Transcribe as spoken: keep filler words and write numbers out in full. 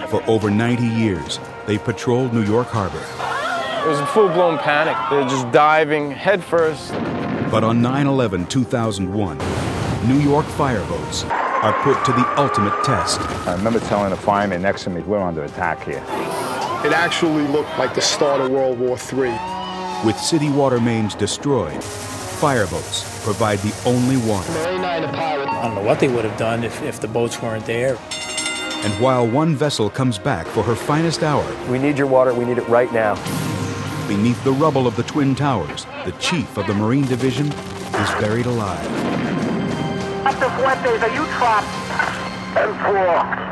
For over ninety years, they patrolled New York Harbor. It was a full-blown panic. They were just diving headfirst. But on nine eleven two thousand one, New York fireboats are put to the ultimate test. I remember telling the fireman next to me, we're under attack here. It actually looked like the start of World War Three. With city water mains destroyed, fireboats provide the only water. I don't know what they would have done if, if the boats weren't there. And while one vessel comes back for her finest hour, we need your water, we need it right now. Beneath the rubble of the Twin Towers, the chief of the Marine Division is buried alive. Up to Fuentes, are you trapped? ten four.